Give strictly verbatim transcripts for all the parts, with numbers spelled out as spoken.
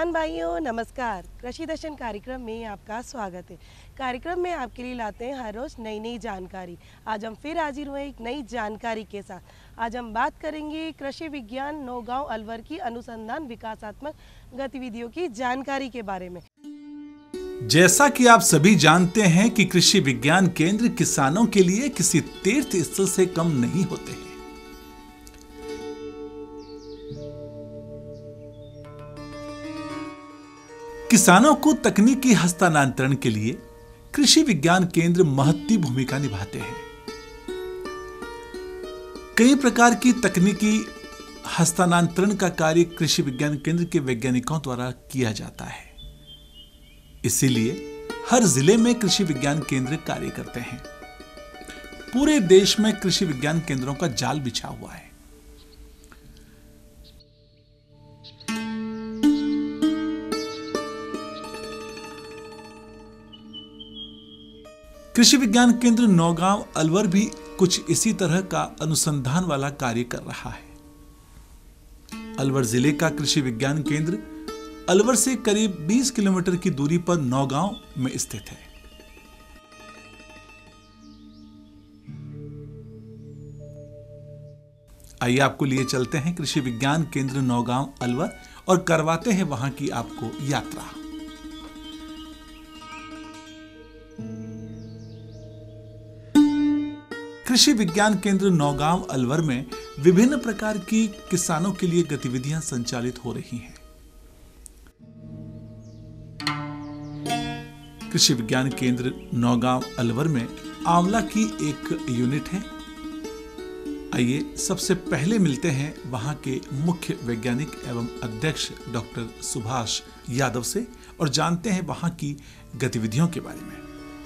किसान भाइयों नमस्कार। कृषि दर्शन कार्यक्रम में आपका स्वागत है। कार्यक्रम में आपके लिए लाते हैं हर रोज नई नई जानकारी। आज हम फिर हाजिर हुए एक नई जानकारी के साथ। आज हम बात करेंगे कृषि विज्ञान नौगांव अलवर की अनुसंधान विकासात्मक गतिविधियों की जानकारी के बारे में। जैसा कि आप सभी जानते हैं कि कृषि विज्ञान केंद्र किसानों के लिए किसी तीर्थ स्थल से कम नहीं होते हैं। किसानों को तकनीकी हस्तांतरण के लिए कृषि विज्ञान केंद्र महत्वपूर्ण भूमिका निभाते हैं। कई प्रकार की तकनीकी हस्तांतरण का कार्य कृषि विज्ञान केंद्र के वैज्ञानिकों द्वारा किया जाता है। इसीलिए हर जिले में कृषि विज्ञान केंद्र कार्य करते हैं। पूरे देश में कृषि विज्ञान केंद्रों का जाल बिछा हुआ है। कृषि विज्ञान केंद्र नौगांव अलवर भी कुछ इसी तरह का अनुसंधान वाला कार्य कर रहा है। अलवर जिले का कृषि विज्ञान केंद्र अलवर से करीब बीस किलोमीटर की दूरी पर नौगांव में स्थित है। आइए आपको लिए चलते हैं कृषि विज्ञान केंद्र नौगांव अलवर और करवाते हैं वहां की आपको यात्रा। कृषि विज्ञान केंद्र नौगांव अलवर में विभिन्न प्रकार की किसानों के लिए गतिविधियां संचालित हो रही हैं। कृषि विज्ञान केंद्र नौगांव अलवर में आंवला की एक यूनिट है। आइए सबसे पहले मिलते हैं वहां के मुख्य वैज्ञानिक एवं अध्यक्ष डॉक्टर सुभाष यादव से और जानते हैं वहां की गतिविधियों के बारे में।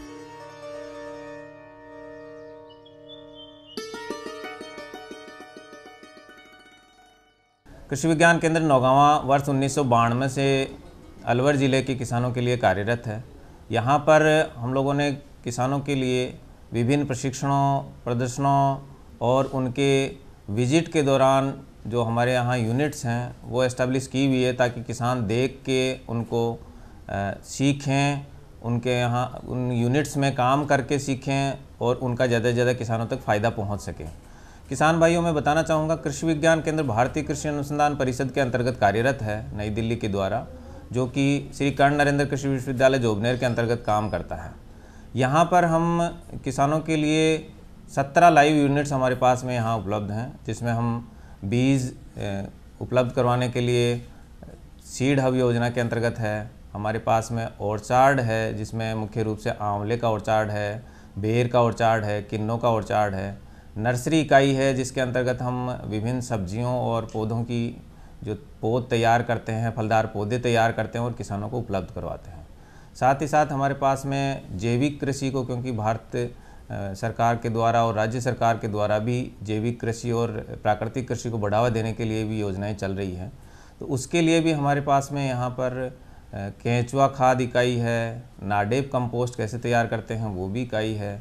कृषि विज्ञान केंद्र नौगांवा वर्ष उन्नीस सौ बानवे से अलवर ज़िले के किसानों के लिए कार्यरत है। यहाँ पर हम लोगों ने किसानों के लिए विभिन्न प्रशिक्षणों, प्रदर्शनों और उनके विजिट के दौरान जो हमारे यहाँ यूनिट्स हैं वो एस्टेब्लिश की हुई है ताकि किसान देख के उनको आ, सीखें, उनके यहाँ उन यूनिट्स में काम करके सीखें और उनका ज़्यादा से ज़्यादा किसानों तक फ़ायदा पहुँच सके। किसान भाइयों मैं बताना चाहूँगा कृषि विज्ञान केंद्र भारतीय कृषि अनुसंधान परिषद के अंतर्गत कार्यरत है नई दिल्ली के द्वारा, जो कि श्री कर्ण नरेंद्र कृषि विश्वविद्यालय जोबनेर के अंतर्गत काम करता है। यहाँ पर हम किसानों के लिए सत्रह लाइव यूनिट्स हमारे पास में यहाँ उपलब्ध हैं, जिसमें हम बीज उपलब्ध करवाने के लिए सीड हब योजना के अंतर्गत है। हमारे पास में ऑर्चार्ड है जिसमें मुख्य रूप से आंवले का ऑर्चार्ड है, बेर का ऑर्चार्ड है, किन्नों का ऑर्चार्ड है। नर्सरी इकाई है जिसके अंतर्गत हम विभिन्न सब्जियों और पौधों की जो पौध तैयार करते हैं, फलदार पौधे तैयार करते हैं और किसानों को उपलब्ध करवाते हैं। साथ ही साथ हमारे पास में जैविक कृषि को, क्योंकि भारत सरकार के द्वारा और राज्य सरकार के द्वारा भी जैविक कृषि और प्राकृतिक कृषि को बढ़ावा देने के लिए भी योजनाएं चल रही हैं, तो उसके लिए भी हमारे पास में यहाँ पर केंचुआ खाद इकाई है, नाडेप कंपोस्ट कैसे तैयार करते हैं वो भी इकाई है।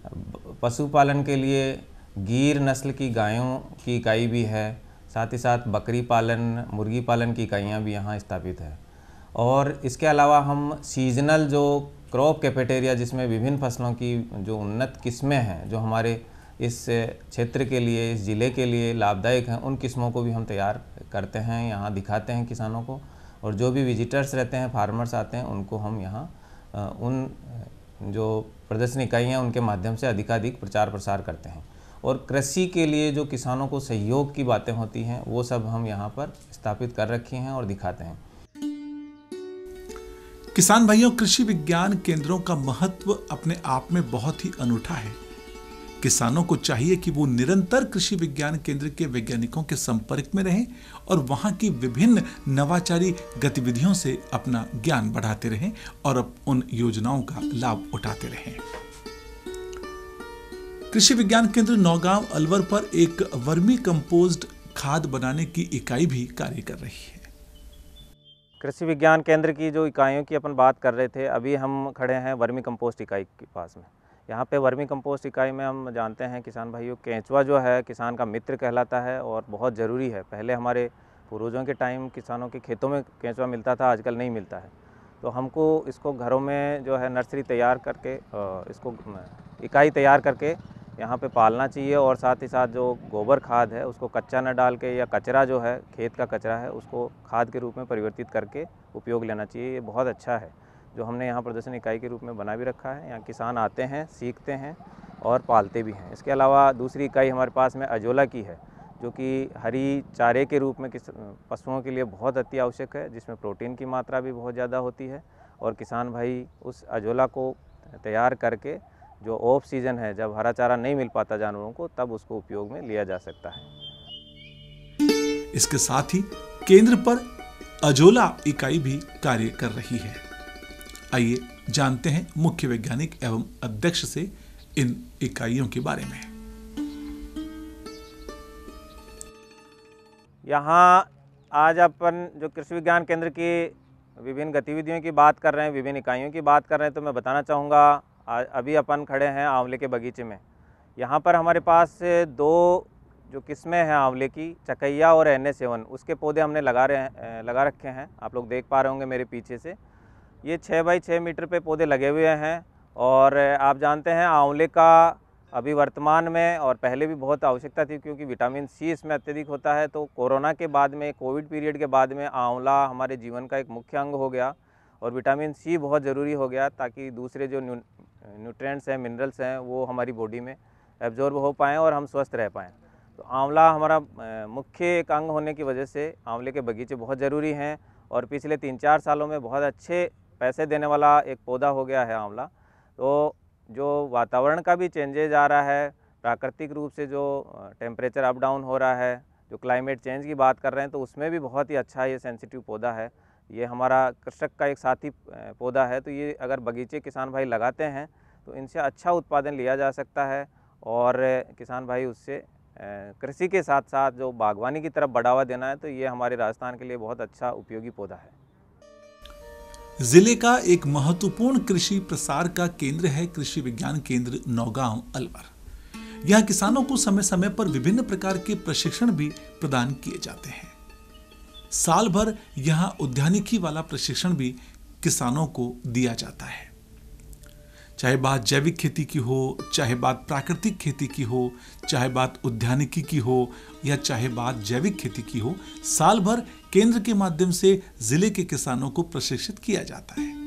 पशुपालन के लिए गिर नस्ल की गायों की इकाई भी है। साथ ही साथ बकरी पालन, मुर्गी पालन की इकाइयाँ भी यहाँ स्थापित है। और इसके अलावा हम सीजनल जो क्रॉप कैफेटेरिया, जिसमें विभिन्न फसलों की जो उन्नत किस्में हैं जो हमारे इस क्षेत्र के लिए, इस ज़िले के लिए लाभदायक हैं, उन किस्मों को भी हम तैयार करते हैं, यहाँ दिखाते हैं किसानों को। और जो भी विजिटर्स रहते हैं, फार्मर्स आते हैं, उनको हम यहाँ उन जो प्रदर्शनी इकाइयाँ उनके माध्यम से अधिकाधिक प्रचार प्रसार करते हैं। और कृषि के लिए जो किसानों को सहयोग की बातें होती हैं वो सब हम यहाँ पर स्थापित कर रखी हैं और दिखाते हैं। किसान भाइयों, कृषि विज्ञान केंद्रों का महत्व अपने आप में बहुत ही अनूठा है। किसानों को चाहिए कि वो निरंतर कृषि विज्ञान केंद्र के वैज्ञानिकों के संपर्क में रहें और वहां की विभिन्न नवाचारी गतिविधियों से अपना ज्ञान बढ़ाते रहें और उन योजनाओं का लाभ उठाते रहें। कृषि विज्ञान केंद्र नौगांव अलवर पर एक वर्मी कंपोस्ट खाद बनाने की इकाई भी कार्य कर रही है। कृषि विज्ञान केंद्र की जो इकाइयों की अपन बात कर रहे थे, अभी हम खड़े हैं वर्मी कंपोस्ट इकाई के पास में। यहाँ पे वर्मी कंपोस्ट इकाई में हम जानते हैं किसान भाइयों, केंचुआ जो है किसान का मित्र कहलाता है और बहुत ज़रूरी है। पहले हमारे पूर्वजों के टाइम किसानों के खेतों में केंचुआ मिलता था, आजकल नहीं मिलता है। तो हमको इसको घरों में जो है नर्सरी तैयार करके इसको इकाई तैयार करके यहाँ पे पालना चाहिए, और साथ ही साथ जो गोबर खाद है उसको कच्चा न डाल के, या कचरा जो है खेत का कचरा है उसको खाद के रूप में परिवर्तित करके उपयोग लेना चाहिए। ये बहुत अच्छा है जो हमने यहाँ प्रदर्शन इकाई के रूप में बना भी रखा है। यहाँ किसान आते हैं, सीखते हैं और पालते भी हैं। इसके अलावा दूसरी इकाई हमारे पास में अजोला की है, जो कि हरी चारे के रूप में किस पशुओं के लिए बहुत अति आवश्यक है, जिसमें प्रोटीन की मात्रा भी बहुत ज़्यादा होती है। और किसान भाई उस अजोला को तैयार करके जो ऑफ सीज़न है, जब हरा चारा नहीं मिल पाता जानवरों को, तब उसको उपयोग में लिया जा सकता है। इसके साथ ही केंद्र पर अजोला इकाई भी कार्य कर रही है। आइए जानते हैं मुख्य वैज्ञानिक एवं अध्यक्ष से इन इकाइयों के बारे में। यहाँ आज अपन जो कृषि विज्ञान केंद्र की विभिन्न गतिविधियों की बात कर रहे हैं, विभिन्न इकाइयों की बात कर रहे हैं, तो मैं बताना चाहूँगा अभी अपन खड़े हैं आंवले के बगीचे में। यहाँ पर हमारे पास दो जो किस्में हैं आंवले की, चकैया और एन ए सेवन, उसके पौधे हमने लगा रहे लगा रखे हैं। आप लोग देख पा रहे होंगे मेरे पीछे से। ये छः बाई छः मीटर पे पौधे लगे हुए हैं। और आप जानते हैं आंवले का अभी वर्तमान में और पहले भी बहुत आवश्यकता थी, क्योंकि विटामिन सी इसमें अत्यधिक होता है। तो कोरोना के बाद में, कोविड पीरियड के बाद में आंवला हमारे जीवन का एक मुख्य अंग हो गया, और विटामिन सी बहुत ज़रूरी हो गया, ताकि दूसरे जो न्यू न्यूट्रिएंट्स हैं, मिनरल्स हैं, वो हमारी बॉडी में एब्जॉर्ब हो पाएँ और हम स्वस्थ रह पाएँ। तो आंवला हमारा मुख्य एक अंग होने की वजह से आंवले के बगीचे बहुत ज़रूरी हैं। और पिछले तीन चार सालों में बहुत अच्छे पैसे देने वाला एक पौधा हो गया है आंवला। तो जो वातावरण का भी चेंजेज आ रहा है, प्राकृतिक रूप से जो टेम्परेचर अप डाउन हो रहा है, जो क्लाइमेट चेंज की बात कर रहे हैं, तो उसमें भी बहुत ही अच्छा ये सेंसिटिव पौधा है। ये हमारा कृषक का एक साथी पौधा है। तो ये अगर बगीचे किसान भाई लगाते हैं तो इनसे अच्छा उत्पादन लिया जा सकता है, और किसान भाई उससे कृषि के साथ साथ जो बागवानी की तरफ बढ़ावा देना है, तो ये हमारे राजस्थान के लिए बहुत अच्छा उपयोगी पौधा है। जिले का एक महत्वपूर्ण कृषि प्रसार का केंद्र है कृषि विज्ञान केंद्र नौगांव अलवर। यहाँ किसानों को समय समय पर विभिन्न प्रकार के प्रशिक्षण भी प्रदान किए जाते हैं। साल भर यहाँ उद्यानिकी वाला प्रशिक्षण भी किसानों को दिया जाता है। चाहे बात जैविक खेती की हो, चाहे बात प्राकृतिक खेती की हो, चाहे बात उद्यानिकी की हो, या चाहे बात जैविक खेती की हो, साल भर केंद्र के माध्यम से जिले के किसानों को प्रशिक्षित किया जाता है।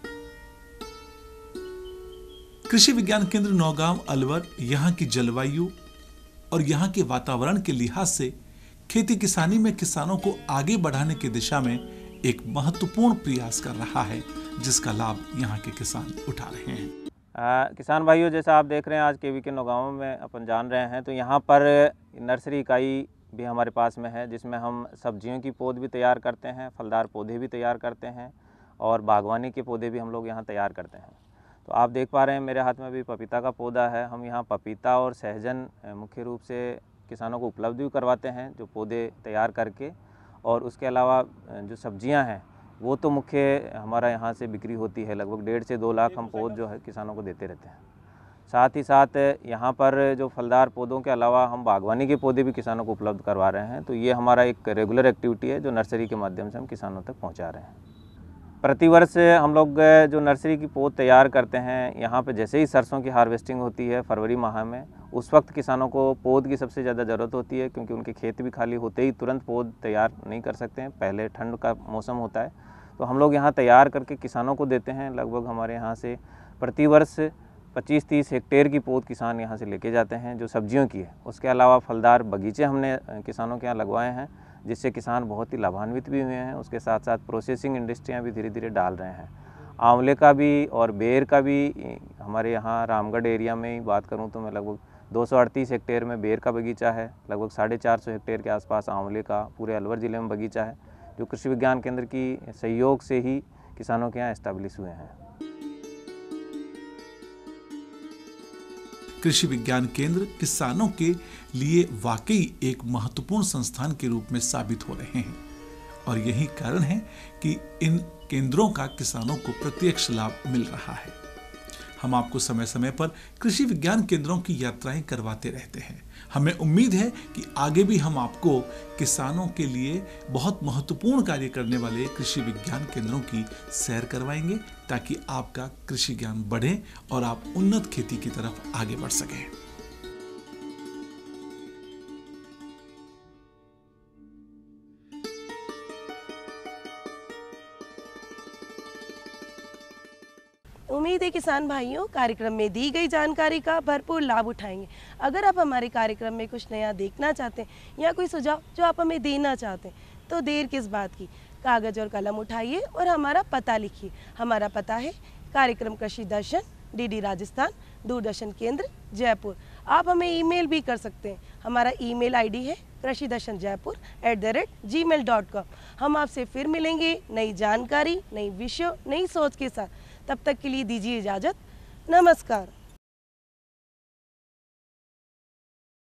कृषि विज्ञान केंद्र नौगांव अलवर यहाँ की जलवायु और यहाँ के वातावरण के लिहाज से खेती किसानी में किसानों को आगे बढ़ाने की दिशा में एक महत्वपूर्ण प्रयास कर रहा है, जिसका लाभ यहाँ के किसान उठा रहे हैं। आ, किसान भाइयों, जैसा आप देख रहे हैं आज केवी के नौगांव में अपन जान रहे हैं, तो यहाँ पर नर्सरी इकाई भी हमारे पास में है, जिसमें हम सब्जियों की पौध भी तैयार करते हैं, फलदार पौधे भी तैयार करते हैं, और बागवानी के पौधे भी हम लोग यहाँ तैयार करते हैं। तो आप देख पा रहे हैं मेरे हाथ में भी पपीता का पौधा है। हम यहाँ पपीता और सहजन मुख्य रूप से किसानों को उपलब्ध भी करवाते हैं, जो पौधे तैयार करके। और उसके अलावा जो सब्जियां हैं वो तो मुख्य हमारा यहाँ से बिक्री होती है। लगभग डेढ़ से दो लाख हम पौध जो है किसानों को देते रहते हैं। साथ ही साथ यहाँ पर जो फलदार पौधों के अलावा हम बागवानी के पौधे भी किसानों को उपलब्ध करवा रहे हैं। तो ये हमारा एक रेगुलर एक्टिविटी है, जो नर्सरी के माध्यम से हम किसानों तक पहुँचा रहे हैं। प्रतिवर्ष हम लोग जो नर्सरी की पौध तैयार करते हैं, यहाँ पे जैसे ही सरसों की हार्वेस्टिंग होती है फरवरी माह में, उस वक्त किसानों को पौध की सबसे ज़्यादा ज़रूरत होती है, क्योंकि उनके खेत भी खाली होते ही तुरंत पौध तैयार नहीं कर सकते हैं, पहले ठंड का मौसम होता है। तो हम लोग यहाँ तैयार करके किसानों को देते हैं। लगभग हमारे यहाँ से प्रतिवर्ष पच्चीस तीस हेक्टेयर की पौध किसान यहाँ से लेके जाते हैं, जो सब्जियों की है। उसके अलावा फलदार बगीचे हमने किसानों के यहाँ लगवाए हैं, जिससे किसान बहुत ही लाभान्वित भी हुए हैं। उसके साथ साथ प्रोसेसिंग इंडस्ट्रियाँ भी धीरे धीरे डाल रहे हैं। आंवले का भी और बेर का भी हमारे यहाँ रामगढ़ एरिया में ही बात करूँ तो मैं लगभग दो सौ अड़तीस हेक्टेयर में बेर का बगीचा है, लगभग साढ़े चार सौ हेक्टेयर के आसपास आंवले का पूरे अलवर ज़िले में बगीचा है, जो कृषि विज्ञान केंद्र की सहयोग से ही किसानों के यहाँ एस्टैब्लिश हुए हैं। कृषि विज्ञान केंद्र किसानों के लिए वाकई एक महत्वपूर्ण संस्थान के रूप में साबित हो रहे हैं, और यही कारण है कि इन केंद्रों का किसानों को प्रत्यक्ष लाभ मिल रहा है। हम आपको समय समय पर कृषि विज्ञान केंद्रों की यात्राएं करवाते रहते हैं। हमें उम्मीद है कि आगे भी हम आपको किसानों के लिए बहुत महत्वपूर्ण कार्य करने वाले कृषि विज्ञान केंद्रों की सैर करवाएंगे, ताकि आपका कृषि ज्ञान बढ़े और आप उन्नत खेती की तरफ आगे बढ़ सकें। उम्मीद है किसान भाइयों कार्यक्रम में दी गई जानकारी का भरपूर लाभ उठाएंगे। अगर आप हमारे कार्यक्रम में कुछ नया देखना चाहते हैं या कोई सुझाव जो आप हमें देना चाहते हैं, तो देर किस बात की, कागज़ और कलम उठाइए और हमारा पता लिखिए। हमारा पता है कार्यक्रम कृषि दर्शन, डीडी राजस्थान, दूरदर्शन केंद्र, जयपुर। आप हमें ईमेल भी कर सकते हैं। हमारा ईमेल आईडी है Krishi Darshan Jaipur at the rate Gmail dot com. हम आपसे फिर मिलेंगे नई जानकारी, नई विषयों, नई सोच के साथ। तब तक के लिए दीजिए इजाज़त। नमस्कार।